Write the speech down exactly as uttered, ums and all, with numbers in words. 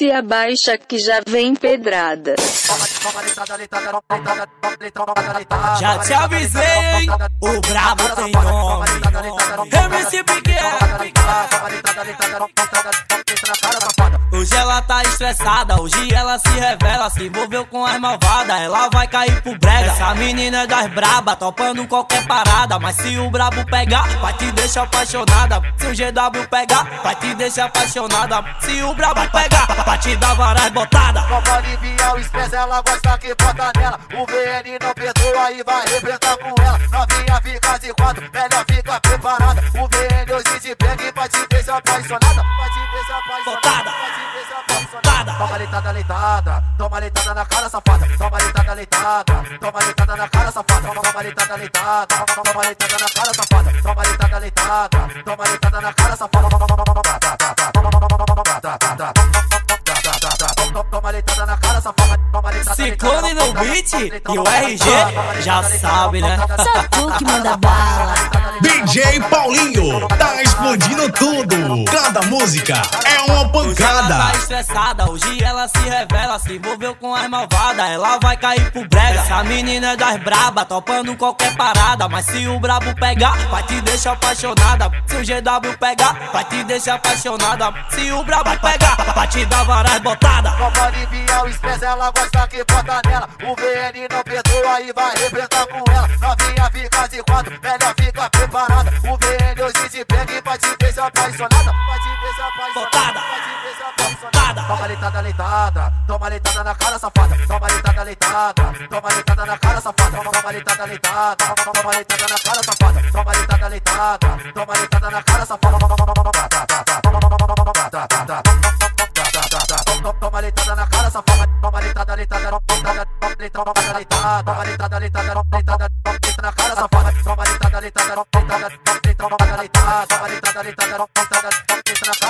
se abaixa que já vem pedrada. Já te avisei, hein? O brabo tem nome. M C Pequeno. Hoje ela tá estressada, hoje ela se revela. Se envolveu com as malvadas, ela vai cair pro brega. Essa menina é das braba, topando qualquer parada. Mas se o brabo pegar, vai te deixar apaixonada. Se o G W pegar, vai te deixar apaixonada. Se o brabo pegar, vai te dar várias botadas. Pra aliviar o estresse, ela gosta que bota nela. O V N não perdoa e vai arrebentar com ela. Novinha fica de quatro, melhor fica preparada. O V N hoje te pega e vai te deixar apaixonada. Vai te deixar apaixonada. Botada, toma leitada, leitada, toma leitada na cara, safada. Toma leitada, leitada, toma leitada na cara, safada. Toma leitada, leitada, toma leitada na cara, safada. Toma leitada, leitada, toma leitada na cara, safada. Toma leitada na cara, safada. Ciclone no beat e o R G já sabe, né? Só tu que manda bala. D J Paulinho tá explodindo tudo. Cada música é uma pancada. Hoje ela tá estressada, hoje ela se revela. Se envolveu com as malvadas, ela vai cair pro brega. Essa menina é das braba, topando qualquer parada. Mas se o brabo pegar, vai te deixar apaixonada. Se o G W pegar, vai te deixar apaixonada. Se o brabo pegar, vai te dar várias botadas. Pra aliviar o estresse, ela gosta que bota nela. O V N não perdoa e vai arrebentar com ela. Novinha fica de quatro, melhor fica preparada. O V N hoje te pega e vai te deixar apaixonada. Vai te deixar apaixonada. Vai te deixar apaixonada. Toma leitada, leitada, toma leitada na cara, safada. Toma leitada, leitada, toma leitada na cara, safada. Toma leitada, leitada, toma leitada na cara, safada. Toma leitada, leitada, toma leitada na cara, safada. Toma leitada na cara, safada. Toma leitada, leitada, leitada, leitada, leitada, toma leitada, leitada, leitada, leitada na cara, safada. Toma leitada, leitada, leitada, leitada, leitada, toma leitada, leitada, leitada, leitada na